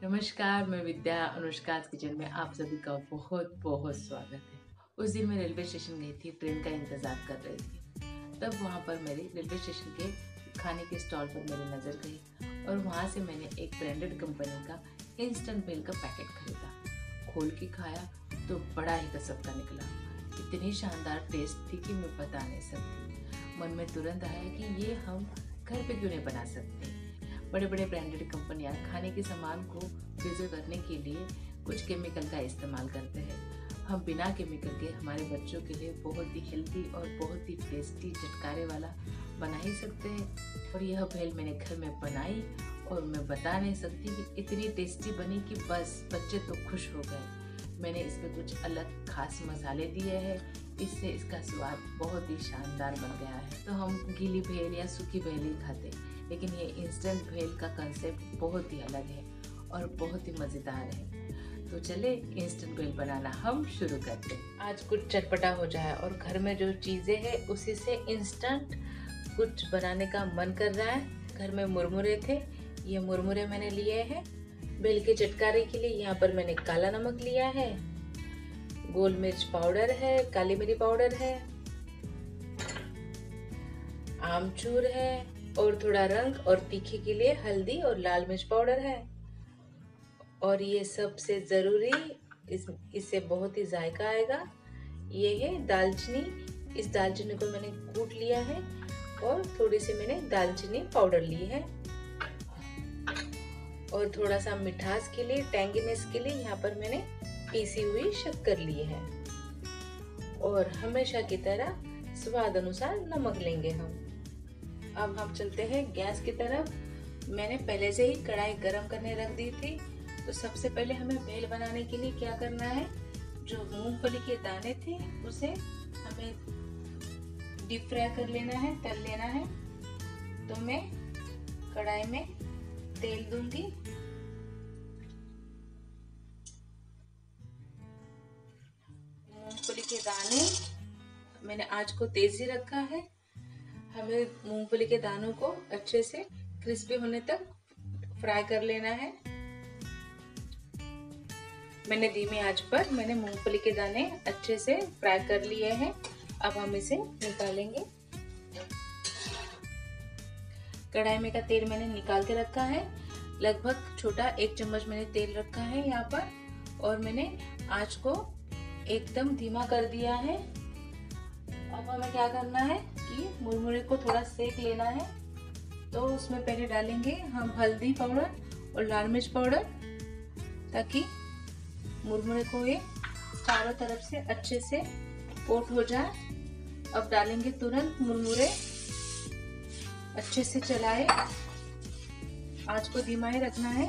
नमस्कार, मैं विद्या। अनुष्का's किचन में आप सभी का बहुत बहुत स्वागत है। उस दिन मैं रेलवे स्टेशन गई थी, ट्रेन का इंतज़ार कर रही थी। तब वहाँ पर मेरी रेलवे स्टेशन के खाने के स्टॉल पर मेरी नज़र गई और वहाँ से मैंने एक ब्रांडेड कंपनी का इंस्टेंट भेल का पैकेट खरीदा। खोल के खाया तो बड़ा ही गजब का निकला। इतनी शानदार टेस्ट थी कि मैं बता नहीं सकती। मन में तुरंत आया कि ये हम घर पे क्यों नहीं बना सकते। बड़े बड़े ब्रांडेड कंपनियां खाने के सामान को प्रिजर्व करने के लिए कुछ केमिकल का इस्तेमाल करते हैं। हम बिना केमिकल के हमारे बच्चों के लिए बहुत ही हेल्दी और बहुत ही टेस्टी चटकारे वाला बना ही सकते हैं। और यह भेल मैंने घर में बनाई और मैं बता नहीं सकती कि इतनी टेस्टी बनी कि बस बच्चे तो खुश हो गए। मैंने इसमें कुछ अलग खास मसाले दिए हैं, इससे इसका स्वाद बहुत ही शानदार बन गया है। तो हम गीली भेल या सूखी भेल ही खाते हैं, लेकिन ये इंस्टेंट भेल का कंसेप्ट बहुत ही अलग है और बहुत ही मज़ेदार है। तो चले इंस्टेंट भेल बनाना हम शुरू करते हैं। आज कुछ चटपटा हो जाए और घर में जो चीज़ें हैं उसी से इंस्टेंट कुछ बनाने का मन कर रहा है। घर में मुरमुरे थे, ये मुरमुरे मैंने लिए हैं। भेल के चटकारे के लिए यहाँ पर मैंने काला नमक लिया है, गोल मिर्च पाउडर है, काली मिरी पाउडर है, आमचूर है और थोड़ा रंग और तीखे के लिए हल्दी और लाल मिर्च पाउडर है। और ये सबसे ज़रूरी, इससे बहुत ही जायका आएगा, ये है दालचीनी। इस दालचीनी को मैंने कूट लिया है और थोड़ी सी मैंने दालचीनी पाउडर ली है। और थोड़ा सा मिठास के लिए, टैंगीनेस के लिए यहाँ पर मैंने पीसी हुई शक्कर ली है। और हमेशा की तरह स्वाद अनुसार नमक लेंगे हम। अब हम चलते हैं गैस की तरफ। मैंने पहले से ही कढ़ाई गरम करने रख दी थी। तो सबसे पहले हमें भेल बनाने के लिए क्या करना है, जो मूंगफली के दाने थे उसे हमें डीप फ्राई कर लेना है, तल लेना है। तो मैं कढ़ाई में तेल दूंगी। मूंगफली के दाने मैंने आंच को तेज ही रखा है। हमें मूंगफली के दानों को अच्छे से क्रिस्पी होने तक फ्राई कर लेना है। मैंने धीमी आंच पर मूंगफली के दाने अच्छे से फ्राई कर लिए हैं। अब हम इसे निकालेंगे। कढ़ाई में का तेल मैंने निकाल के रखा है। लगभग छोटा 1 चम्मच मैंने तेल रखा है यहाँ पर। और मैंने आंच को एकदम धीमा कर दिया है। अब हमें क्या करना है कि मुरमुरे को थोड़ा सेक लेना है। तो उसमें पहले डालेंगे हम हल्दी पाउडर और लाल मिर्च पाउडर, ताकि मुरमुरे को ये चारों तरफ से अच्छे से कोट हो जाए। अब डालेंगे तुरंत मुरमुरे, अच्छे से चलाए, आंच को धीमा ही रखना है,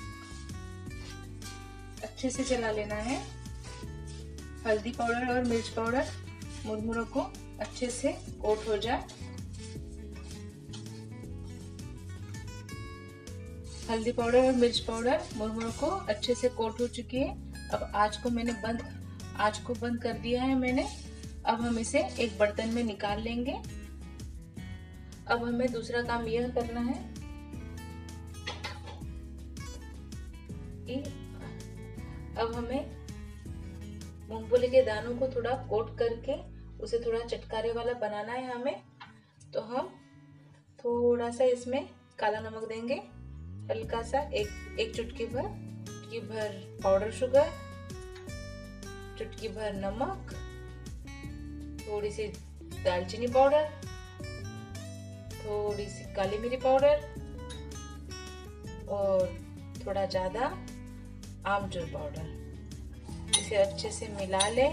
अच्छे से चला लेना है। हल्दी पाउडर और मिर्च पाउडर मुरमुरों को अच्छे से कोट हो जाए। हल्दी पाउडर और मिर्च पाउडर मुरमुरों को अच्छे से कोट हो चुकी है। अब आंच को बंद कर दिया है मैंने। अब हम इसे एक बर्तन में निकाल लेंगे। अब हमें दूसरा काम यह करना है कि अब हमें मूंगफली के दानों को थोड़ा कोट करके उसे थोड़ा चटकारे वाला बनाना है हमें। तो हम थोड़ा सा इसमें काला नमक देंगे, हल्का सा, एक चुटकी भर पाउडर शुगर, चुटकी भर नमक, थोड़ी सी दालचीनी पाउडर, थोड़ी सी काली मिरी पाउडर और थोड़ा ज्यादा आमचूर पाउडर। इसे अच्छे से मिला लें।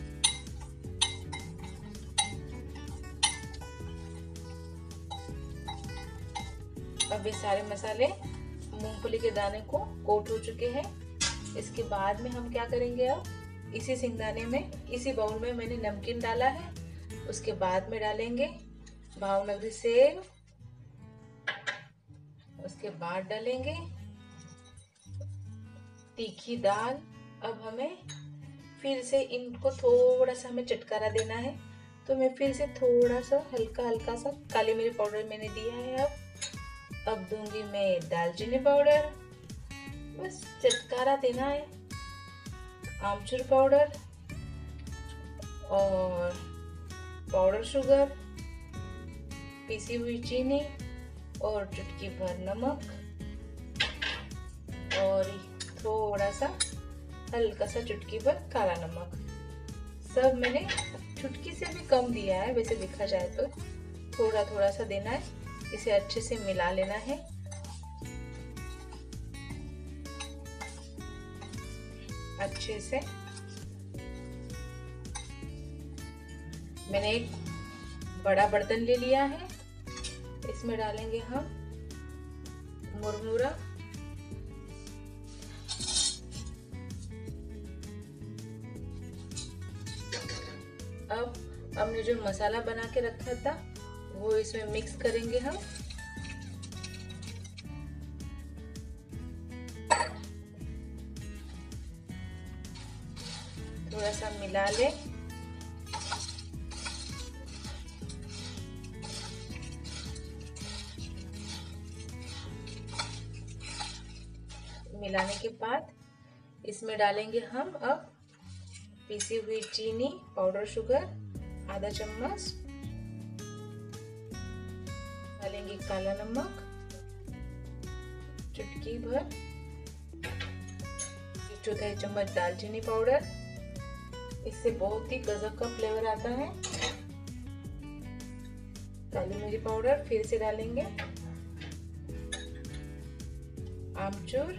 अब ये सारे मसाले मूंगफली के दाने को कोट हो चुके हैं। इसके बाद में हम क्या करेंगे, अब इसी सिंगदाने में, इसी बाउल में मैंने नमकीन डाला है। उसके बाद में डालेंगे भावनगरी सेव। उसके बाद डालेंगे तीखी दाल। अब हमें फिर से इनको थोड़ा सा हमें चटकारा देना है। तो मैं फिर से थोड़ा सा हल्का सा काली मिर्च पाउडर मैंने दिया है। अब दूंगी मैं दालचीनी पाउडर, बस चटकारा देना है। आमचूर पाउडर और पाउडर शुगर, पीसी हुई चीनी और चुटकी भर नमक और थोड़ा सा हल्का सा चुटकी भर काला नमक। सब मैंने चुटकी से भी कम दिया है, वैसे देखा जाए तो थोड़ा थोड़ा सा देना है। इसे अच्छे से मिला लेना है। अच्छे से मैंने एक बड़ा बर्तन ले लिया है। इसमें डालेंगे हम मुरमुरा, अब हमने जो मसाला बना के रखा था वो इसमें मिक्स करेंगे हम। थोड़ा सा मिला ले। मिलाने के बाद इसमें डालेंगे हम अब पीसी हुई चीनी, पाउडर शुगर आधा चम्मच, डालेंगे काला नमक चुटकी भर, 1/4 चम्मच दालचीनी पाउडर। इससे बहुत ही गजब का फ्लेवर आता है। काली मिर्च पाउडर फिर से डालेंगे, आमचूर।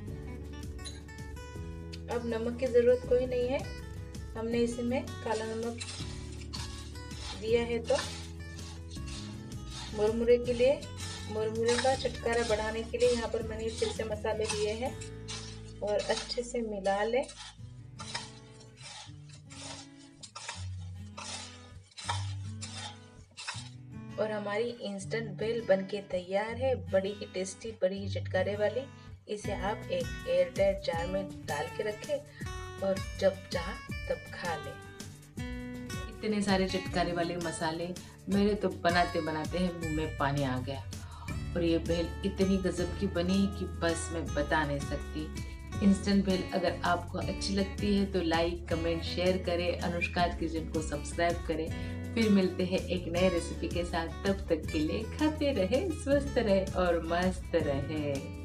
अब नमक की जरूरत कोई नहीं है, हमने इसमें काला नमक दिया है। तो मुरमुरे के लिए, मुरमुरे का चटकारा बढ़ाने के लिए यहाँ पर मैंने फिर से मसाले दिए हैं और अच्छे से मिला ले। और हमारी इंस्टेंट भेल बनके तैयार है, बड़ी ही टेस्टी, बड़ी ही चटकारे वाली। इसे आप एक एयरटाइट जार में डाल के रखें और जब चाह तब खा लें। इतने सारे चटकारे वाले मसाले मेरे तो बनाते बनाते हैं मुंह में पानी आ गया। और ये भेल इतनी गजब की बनी कि बस मैं बता नहीं सकती। इंस्टेंट भेल अगर आपको अच्छी लगती है तो लाइक, कमेंट, शेयर करें। अनुष्का किचन को सब्सक्राइब करें। फिर मिलते हैं एक नए रेसिपी के साथ। तब तक के लिए खाते रहे, स्वस्थ रहे और मस्त रहे।